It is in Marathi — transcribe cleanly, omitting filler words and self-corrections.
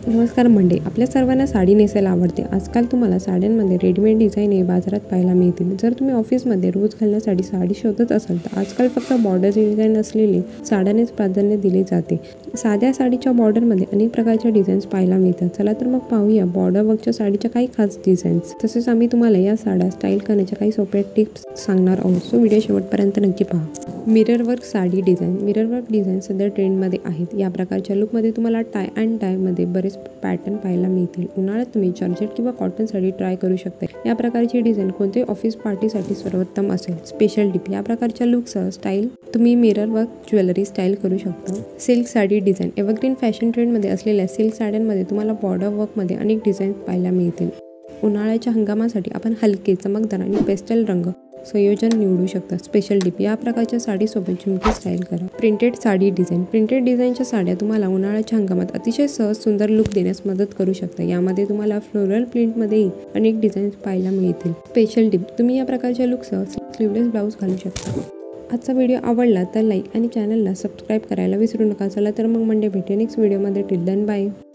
नमस्कार मंडळी, आपल्या सर्वांना साडी नेसायला आवडते। आजकाल तुम्हाला साड्यांमध्ये रेडीमेड डिझाईन हे बाजारात पाहायला मिळतील। जर तुम्ही ऑफिसमध्ये रोज घालण्यासाठी साडी शोधत असाल तर आजकाल फक्त बॉर्डर डिझाईन असलेली साड्यांनाच प्राधान्य दिले जाते। साध्या साडीच्या बॉर्डरमध्ये अनेक प्रकारच्या डिझाईन्स पाहायला मिळतात। चला तर मग पाहूया बॉर्डर वर्कच्या साडीच्या काही खास डिझाईन्स। तसेच आम्ही तुम्हाला या साड्या स्टाईल करण्याच्या काही सोप्या टिप्स सांगणार आहोत, सो व्हिडिओ शेवटपर्यंत नक्की पहा। Mirror work sari design. Mirror work design सध्या ट्रेंडमध्ये आहेत। या प्रकारच्या लुकमध्ये तुम्हाला टाय अँड डायमध्ये बरेच पॅटर्न पाहायला मिळतील। उन्हाळ्यात तुम्ही जॉर्जेट किंवा कॉटन साडी ट्राय करू शकता। या प्रकारची डिझाईन कोणत्याही ऑफिस पार्टीसाठी सर्वोत्तम असेल। स्पेशल टिप, या प्रकारच्या लुकसह स्टाईल तुम्ही मिरर वर्क ज्वेलरी स्टाईल करू शकता। Silk sari design. Evergreen fashion ट्रेंडमध्ये असलेल्या सिल्क साड्यांमध्ये तुम्हाला बॉर्डर वर्कमध्ये अनेक डिझाईन्स पाहायला मिळतील। उन्हाळ्याच्या हंगामासाठी आपण हलके, चमकदार आणि पेस्टल रंग संयोजन निवडू शकता। स्पेशल टिप, या प्रकारच्या साडीसोबत झुमकी स्टाईल करा। Printed sari design. प्रिंटेड डिझाईनच्या साड्या तुम्हाला उन्हाळ्याच्या हंगामात अतिशय सहज सुंदर लुक देण्यास मदत करू शकता। यामध्ये तुम्हाला फ्लोरल प्रिंटमध्येही अनेक डिझाईन्स पाहायला मिळतील। स्पेशल टिप, तुम्ही या प्रकारच्या लुकसह स्लीवलेस ब्लाऊज घालू शकता। आजचा व्हिडिओ आवडला तर लाईक आणि चॅनलला सबस्क्राईब करायला विसरू नका। चला तर मग मंडे भेटू नेक्स्ट व्हिडिओमध्ये। Till then bye.